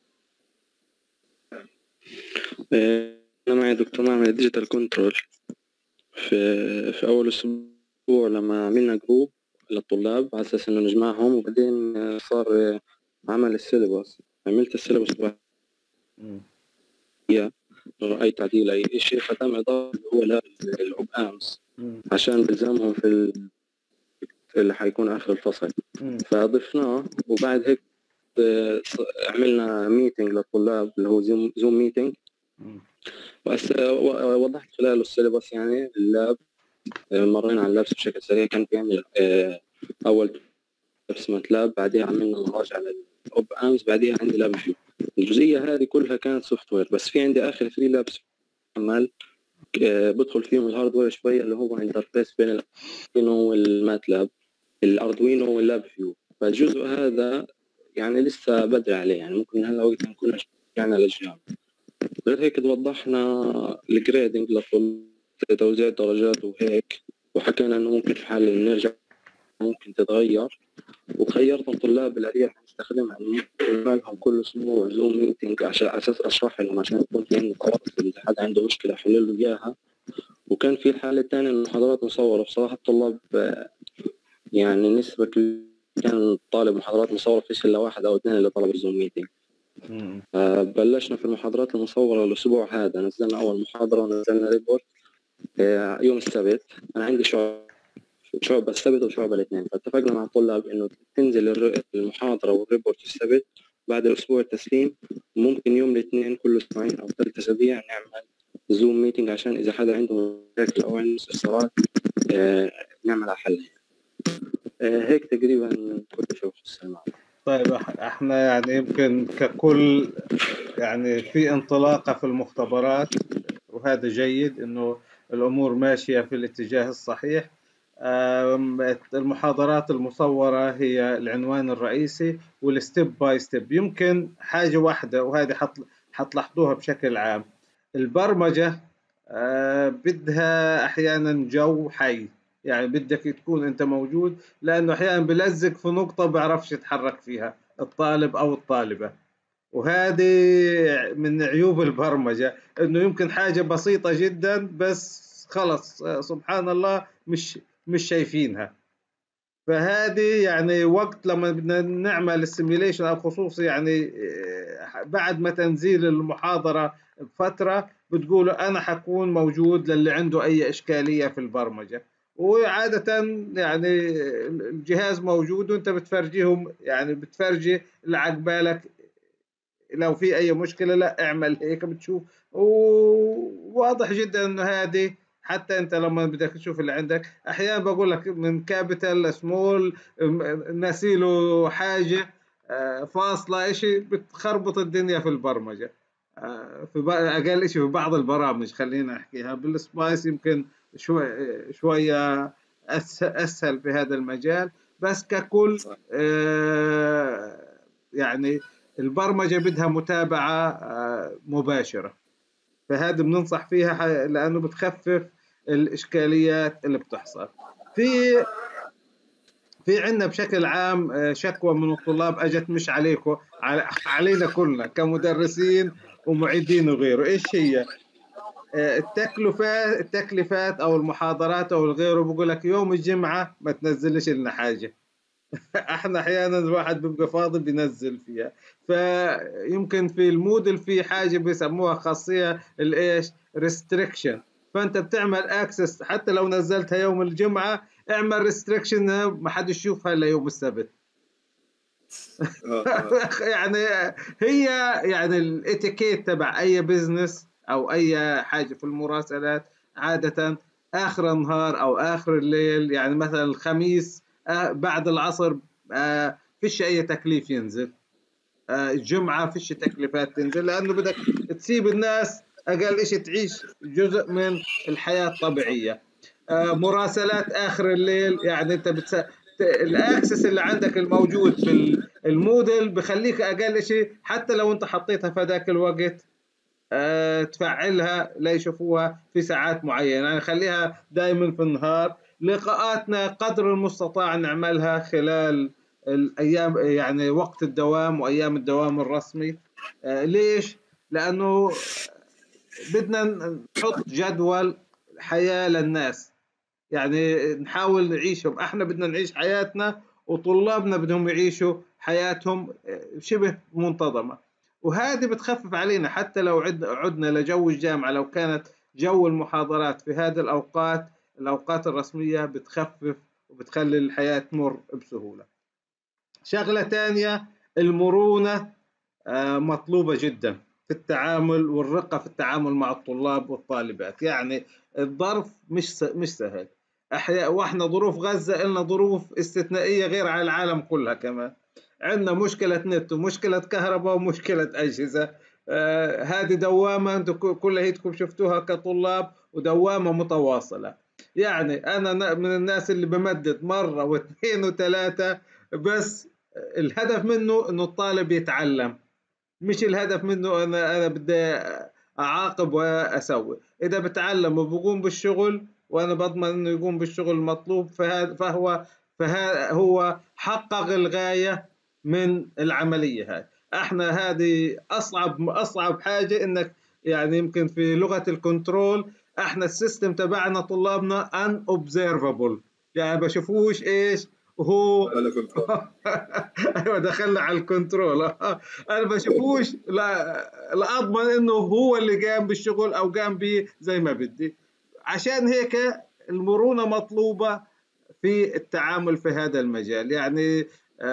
أنا معي دكتور معمل ديجيتال كنترول. في أول أسبوع لما عملنا جروب للطلاب على أساس إنه نجمعهم، وبعدين صار عمل السيلبس. عملت السيلبس أي تعديل أي شيء، ختم إضافة هو الأوب أمس عشان بلزمهم في اللي حيكون آخر الفصل. فضفناه، وبعد هيك عملنا ميتنج للطلاب اللي هو زوم ميتنج، وضحت خلاله السيلبس يعني اللاب. مرينا على اللابس بشكل سريع. كان بيعمل أول لابس ماتلاب، بعدين عملنا مراجعة على الأوب أمس، بعدين عندي لاب فيو. الجزئية هذه كلها كانت سوفت وير، بس في عندي آخر 3 لابس عمال بدخل فيهم الهاردوير شوية، اللي هو انترفيس بين الأردوينو والماتلاب، الأردوينو واللاب فيو. فالجزء هذا يعني لسه بدري عليه، يعني ممكن هلا وقت نكون رجعنا للجامعة. غير هيك وضحنا الجريدنج توزيع الدرجات وهيك، وحكينا انه ممكن في حال إن نرجع ممكن تتغير، وخيرت الطلاب الاريح نستخدمها لهم كل اسبوع زوم ميتنج عشان اساس اشرح لهم، عشان يكون في عندنا تواصل، اذا حد عنده مشكله احل له اياها. وكان في الحاله الثانيه انه محاضرات مصوره. بصراحه الطلاب يعني نسبه كان الطالب محاضرات مصوره فيش الا 1 أو 2 اللي طلبوا الزوم ميتنج. بلشنا في المحاضرات المصورة الأسبوع هذا. نزلنا أول محاضرة ونزلنا ريبورت يوم السبت. أنا عندي شعب السبت وشعب الاثنين، فاتفقنا مع الطلاب إنه تنزل المحاضرة والريبورت السبت، بعد الأسبوع التسليم. ممكن يوم الاثنين كل أسبوعين أو 3 أسابيع نعمل زوم ميتنج، عشان إذا حدا عنده مشاكل أو عنده استفسارات نعمل على حل. هيك تقريبا كل شيء في السماء. طيب احنا يعني يمكن ككل يعني في انطلاقة في المختبرات، وهذا جيد انه الامور ماشية في الاتجاه الصحيح. المحاضرات المصورة هي العنوان الرئيسي، والستيب باي ستيب. يمكن حاجة واحدة وهذه حتلاحظوها بشكل عام، البرمجة بدها احيانا جو حي، يعني بدك تكون انت موجود، لانه احيانا بلزق في نقطة بعرفش يتحرك فيها الطالب او الطالبة. وهذه من عيوب البرمجة، انه يمكن حاجة بسيطة جدا بس خلص سبحان الله مش شايفينها. فهذه يعني وقت لما بدنا نعمل السيميليشن او خصوصي يعني بعد ما تنزيل المحاضرة بفترة بتقولوا انا حكون موجود للي عنده اي اشكالية في البرمجة، وعادة يعني الجهاز موجود وانت بتفرجيهم، يعني بتفرجي اللي عقبالك لو في اي مشكله، لا اعمل هيك بتشوف. وواضح جدا انه هذه حتى انت لما بدك تشوف اللي عندك احيانا بقول لك من كابيتال سمول نسيله حاجه فاصله اشي بتخربط الدنيا في البرمجه. في اقل شيء في بعض البرامج خلينا احكيها، بالسبايس يمكن شويه اسهل في هذا المجال، بس ككل يعني البرمجة بدها متابعة مباشرة، فهذا بننصح فيها لأنه بتخفف الإشكاليات اللي بتحصل. في عندنا بشكل عام شكوى من الطلاب أجت مش عليكم، علينا كلنا كمدرسين ومعيدين وغيره. إيش هي؟ التكلفات أو المحاضرات أو الغيره. بقول لك يوم الجمعة ما تنزلش لنا حاجة احنا احيانا الواحد بيبقى فاضي بينزل فيها. فيمكن في المودل في حاجه بيسموها خاصيه الايش ريستريكشن، فانت بتعمل اكسس حتى لو نزلتها يوم الجمعه اعمل ريستريكشن ما حدش يشوفها الا يوم السبت. يعني هي يعني الاتيكيت تبع اي بزنس او اي حاجه في المراسلات عاده اخر النهار او اخر الليل، يعني مثلا الخميس بعد العصر فيش اي تكليف ينزل، الجمعه فيش تكليفات تنزل، لانه بدك تسيب الناس اقل شيء تعيش جزء من الحياه الطبيعيه. مراسلات اخر الليل، يعني انت الاكسس اللي عندك الموجود في الموديل بخليك اقل شيء حتى لو انت حطيتها في ذاك الوقت تفعلها لا يشوفوها في ساعات معينه، يعني خليها دائما في النهار. لقاءاتنا قدر المستطاع نعملها خلال الايام يعني وقت الدوام وايام الدوام الرسمي. ليش؟ لانه بدنا نحط جدول حياة للناس، يعني نحاول نعيشهم. احنا بدنا نعيش حياتنا وطلابنا بدهم يعيشوا حياتهم شبه منتظمة، وهذه بتخفف علينا. حتى لو عدنا لجو الجامعة، لو كانت جو المحاضرات في هذه الأوقات الرسمية بتخفف وبتخلي الحياة تمر بسهولة. شغلة تانية، المرونة مطلوبة جدا في التعامل، والرقة في التعامل مع الطلاب والطالبات. يعني الظرف مش سهل. واحنا ظروف غزة لنا ظروف استثنائية غير على العالم كلها. كمان عندنا مشكلة نت ومشكلة كهرباء ومشكلة أجهزة. هذه دوامة انتم كلكم شفتوها كطلاب، ودوامة متواصلة. يعني أنا من الناس اللي بمدد مرة واثنين وثلاثة، بس الهدف منه إنه الطالب يتعلم، مش الهدف منه أنا بدي أعاقب وأسوي. إذا بتعلم وبقوم بالشغل وأنا بضمن إنه يقوم بالشغل المطلوب، فهو حقق الغاية من العملية هاي. احنا هذه أصعب حاجة، إنك يعني يمكن في لغة الكنترول احنا السيستم تبعنا طلابنا unobservable، يعني بشوفوش ايش وهو ايوه دخلنا على الكنترول. انا بشوفوش، لا اضمن انه هو اللي قام بالشغل او قام به زي ما بدي. عشان هيك المرونة مطلوبة في التعامل في هذا المجال. يعني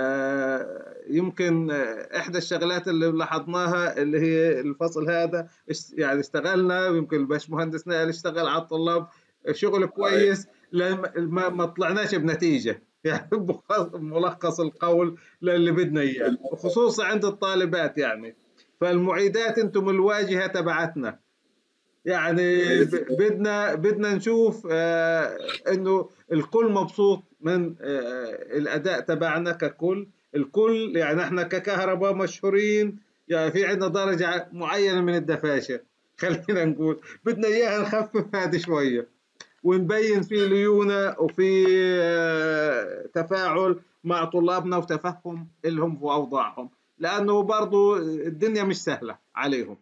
يمكن احدى الشغلات اللي لاحظناها اللي هي الفصل هذا، يعني اشتغلنا، يمكن الباشمهندس نائل اشتغل على الطلاب شغل كويس، ما طلعناش بنتيجة. يعني ملخص القول للي بدنا اياه، وخصوصا عند الطالبات. يعني فالمعيدات انتم الواجهة تبعتنا، يعني بدنا نشوف انه الكل مبسوط من الاداء تبعنا ككل. الكل يعني احنا ككهرباء مشهورين، يعني في عندنا درجة معينة من الدفاشة. خلينا نقول بدنا اياها نخفف هذه شوية، ونبين في ليونة وفي تفاعل مع طلابنا وتفهم لهم وأوضاعهم، لأنه برضو الدنيا مش سهلة عليهم.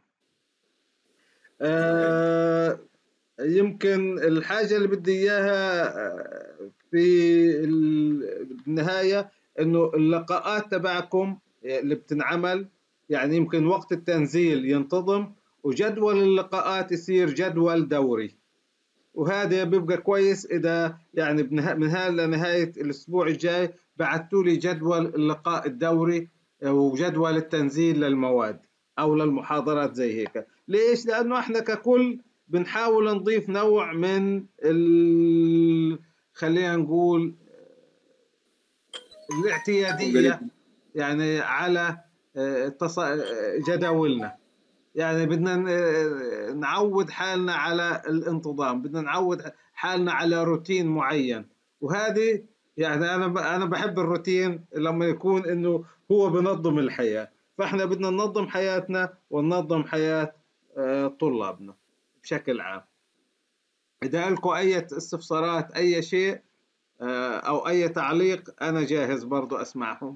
يمكن الحاجة اللي بدي إياها في النهاية، إنه اللقاءات تبعكم اللي بتنعمل، يعني يمكن وقت التنزيل ينتظم، وجدول اللقاءات يصير جدول دوري. وهذا بيبقى كويس إذا يعني من هذا لنهاية الأسبوع الجاي بعثتوا لي جدول اللقاء الدوري وجدول التنزيل للمواد أو للمحاضرات زي هيك. ليش؟ لأنه إحنا ككل بنحاول نضيف نوع من خلينا نقول الاعتيادية يعني على جداولنا. يعني بدنا نعود حالنا على الانتظام، بدنا نعود حالنا على روتين معين. وهذه يعني أنا بحب الروتين لما يكون إنه هو بنظم الحياة. فإحنا بدنا ننظم حياتنا وننظم حياة طلابنا بشكل عام. إذا لكم أي استفسارات أي شيء أو أي تعليق، أنا جاهز برضو أسمعهم.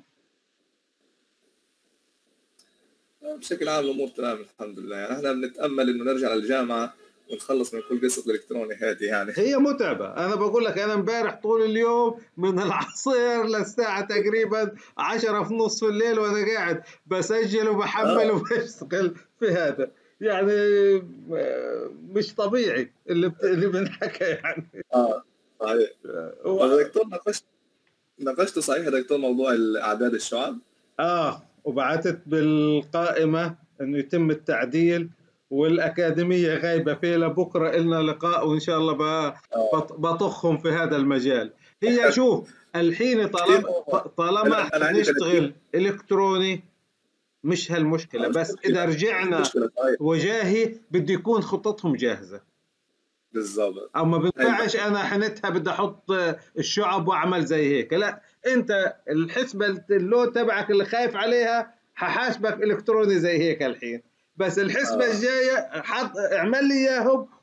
بشكل عام الامور تمام الحمد لله. يعني احنا بنتامل انه نرجع للجامعه ونخلص من كل قصه الالكتروني هذه. يعني هي متعبه. انا بقول لك انا امبارح طول اليوم من العصير للساعه تقريبا 10 في نص الليل وانا قاعد بسجل وبحمل وبشتغل في هذا. يعني مش طبيعي اللي بنحكى يعني. صحيح. دكتور ناقشت صحيح يا دكتور موضوع اعداد الشعب. وبعثت بالقائمة انه يتم التعديل، والأكاديمية غايبة فيه. لبكرة إلنا لقاء وإن شاء الله بطخهم في هذا المجال. هي شوف الحين طالما احنا بنشتغل إلكتروني مش هالمشكلة، بس إذا رجعنا وجاهي بده يكون خطتهم جاهزة بالضبط. أما بنفعش أنا حنتها بدي أحط الشعب وأعمل زي هيك. لا، أنت الحسبة اللود تبعك اللي خايف عليها ححاسبك إلكتروني زي هيك الحين، بس الحسبة الجاية اعمل لي إياهم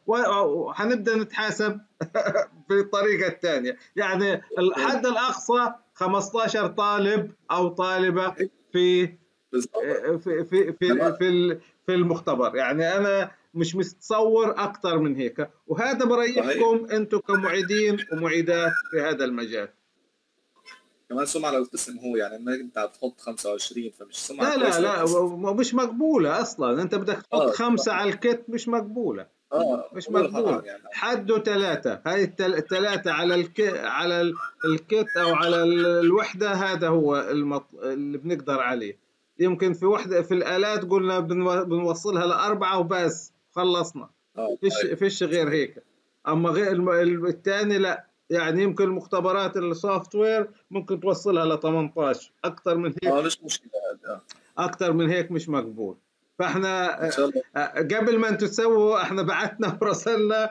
وحنبدأ نتحاسب بالطريقة الثانية. يعني الحد الأقصى 15 طالب أو طالبة في في في في المختبر. يعني أنا مش متصور أكثر من هيك، وهذا بريحكم أنتم كمعيدين ومعيدات في هذا المجال. كمان سمعة للقسم هو، يعني ما انت تحط 25 فمش سمعة لا للقسم. مش مقبولة أصلا. أنت بدك تحط 5 على الكت، مش مقبولة. مش مقبولة. يعني. حده 3. هاي 3 على على الكت أو على الوحدة. هذا هو اللي بنقدر عليه. يمكن في وحدة في الآلات قلنا بنوصلها ل4 وبس، خلصنا. فيش غير هيك. أما غير الثاني لا. يعني يمكن المختبرات السوفت وير ممكن توصلها ل 18. أكثر من هيك مش مشكلة. اكتر من هيك مش مقبول. فاحنا ان شاء الله. قبل ما انتم تسووا احنا بعتنا ورسلنا،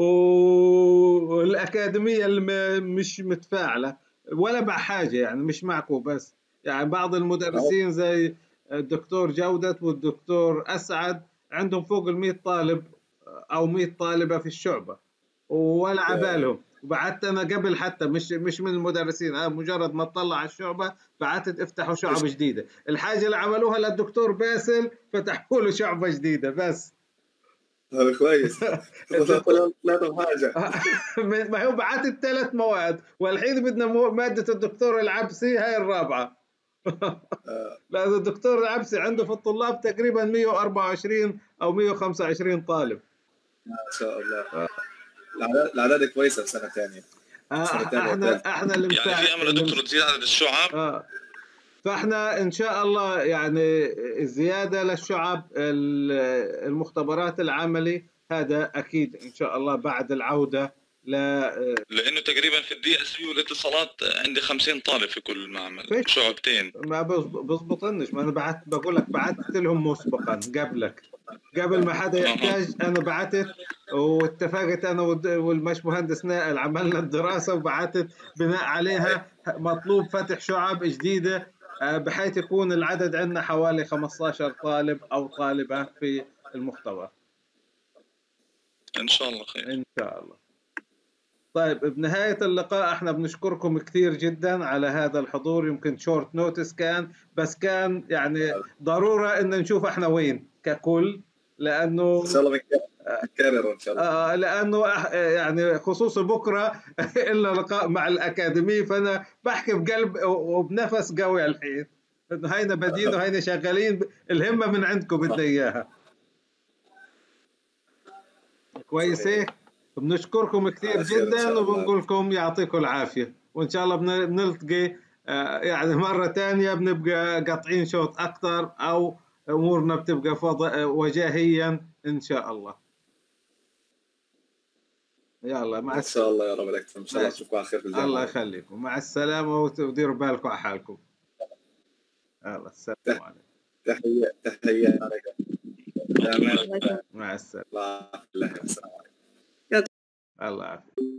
والاكاديميه اللي مش متفاعله ولا مع حاجه، يعني مش معكم بس. يعني بعض المدرسين زي الدكتور جودة والدكتور اسعد عندهم فوق ال100 طالب او 100 طالبه في الشعبه، ولا عبالهم. وبعت انا قبل حتى مش من المدرسين، انا مجرد ما اطلع على الشعبه بعتت افتحوا شعب جديده. الحاجه اللي عملوها للدكتور باسل فتحوا له شعبه جديده بس. هذا كويس. لا حاجه. ما هو بعتت 3 مواد، والحين بدنا ماده الدكتور العبسي هاي الرابعه. لأن الدكتور العبسي عنده في الطلاب تقريبا 124 او 125 طالب. ما شاء الله. الاعداد كويسه في سنه ثانيه. احنا اللي يعني في امل دكتور تزيد عدد الشعب. فاحنا ان شاء الله يعني زياده للشعب. المختبرات العملي هذا اكيد ان شاء الله بعد العوده لانه تقريبا في الدي اس بي والاتصالات عندي 50 طالب في كل معمل شعبتين. ما بزبطنش. ما انا بقول لك بعثت لهم مسبقا قبلك، قبل ما حدا يحتاج. انا بعثت واتفقت انا والمش مهندس نائل، عملنا الدراسه وبعثت بناء عليها مطلوب فتح شعب جديده، بحيث يكون العدد عندنا حوالي 15 طالب او طالبه في المختبر. ان شاء الله خير. ان شاء الله. طيب بنهاية اللقاء احنا بنشكركم كثير جدا على هذا الحضور. يمكن شورت نوتس كان، بس كان يعني ضرورة ان نشوف احنا وين ككل، لانه ان شاء الله بنكرر ان شاء الله. لانه يعني خصوصا بكره الا لقاء مع الاكاديمية، فانا بحكي بقلب وبنفس قوي الحين انه هينا بادين وهينا شغالين. الهمة من عندكم بدنا اياها. كويس هيك. بنشكركم كثير جدا وبنقول لكم يعطيكم العافية، وإن شاء الله بنلتقي يعني مرة تانية بنبقى قاطعين شوط أكثر، أو أمورنا بتبقى وجاهيا إن شاء الله. يلا مع إن شاء الله يا رب لك. إن شاء الله نشوفكم على خير في الجامعة. الله يخليكم. مع السلامة وديروا بالكم على حالكم. الله السلام عليكم. تحية عليكم. مع السلامة. الله السلام عليكم. الله يعافيك.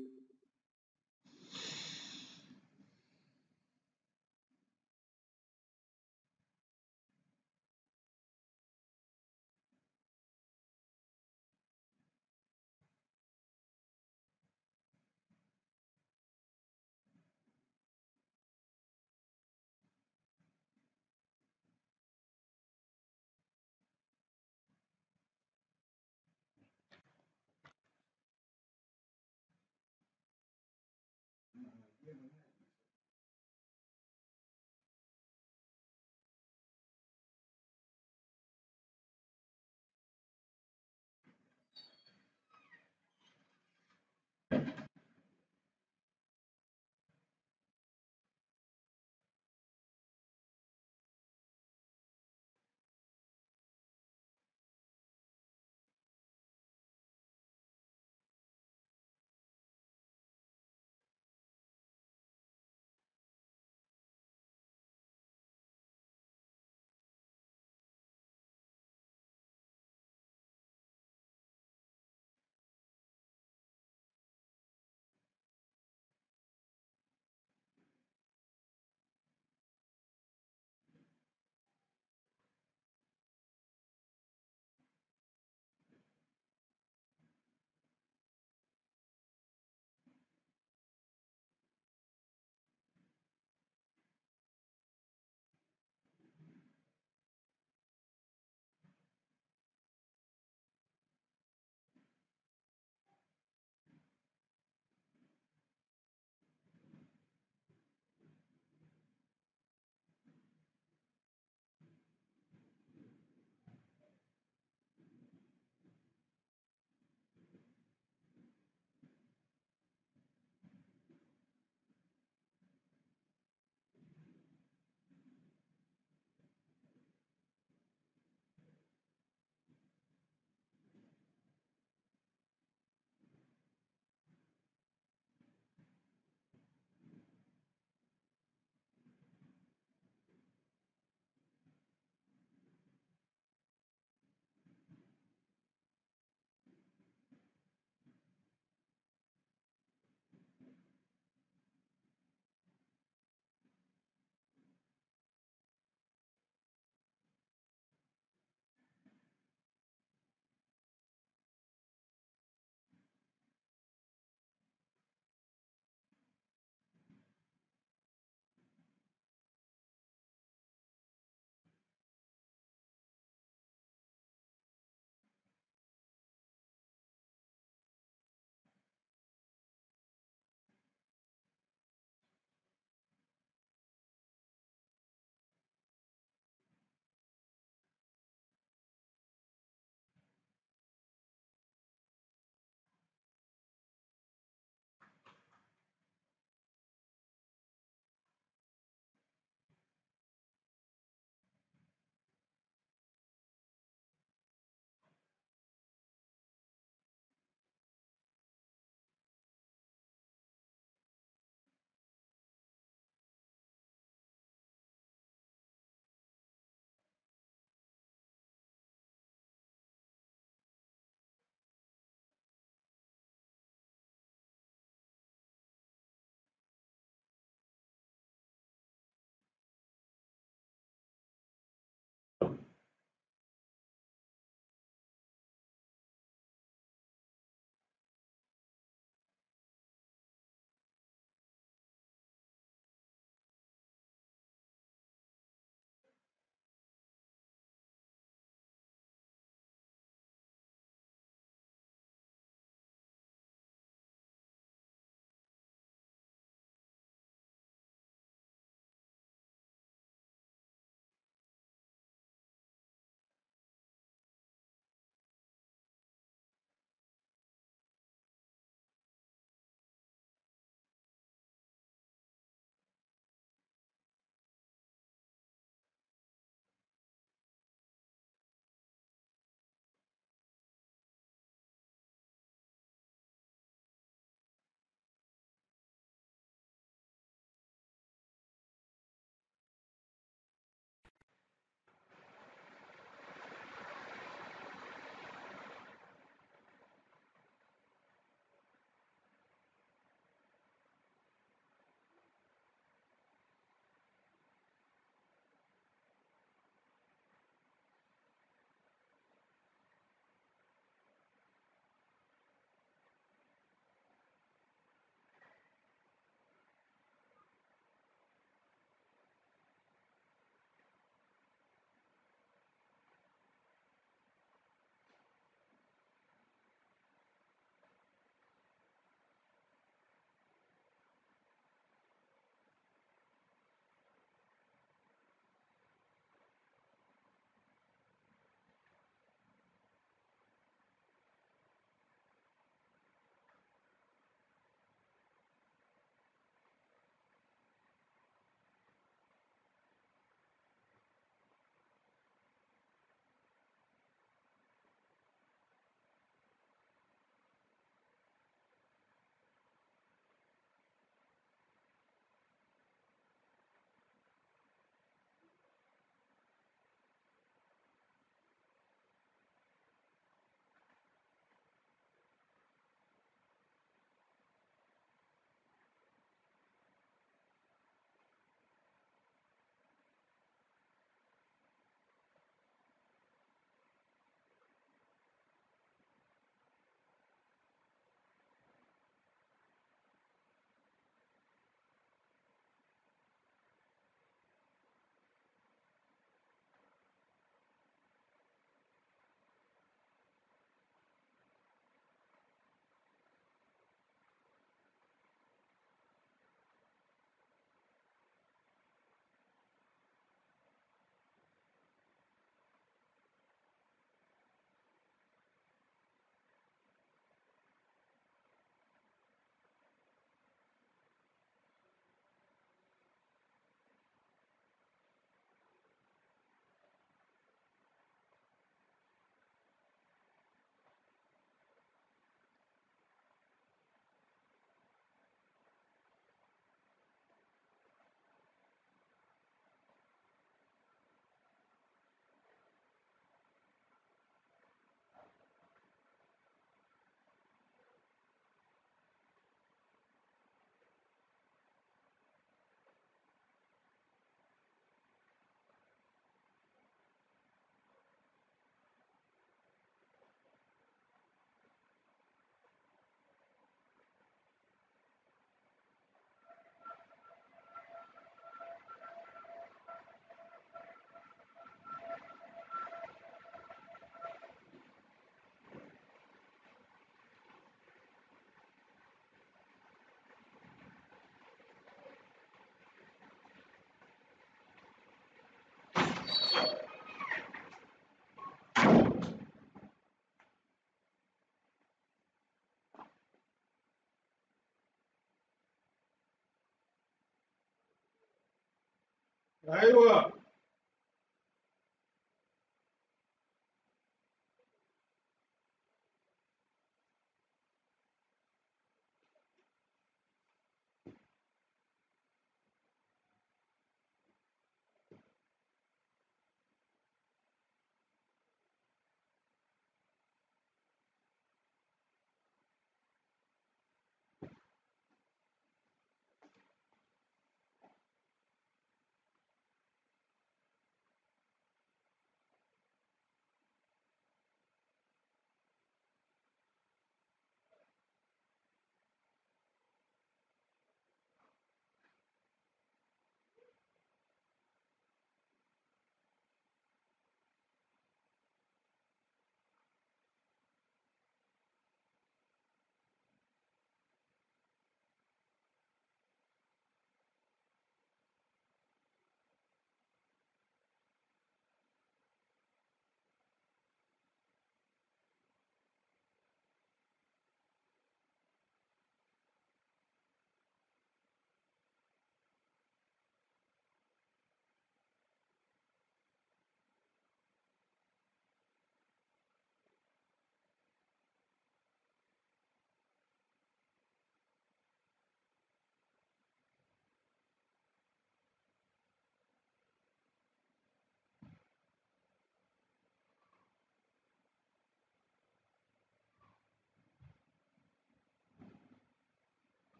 ايوه.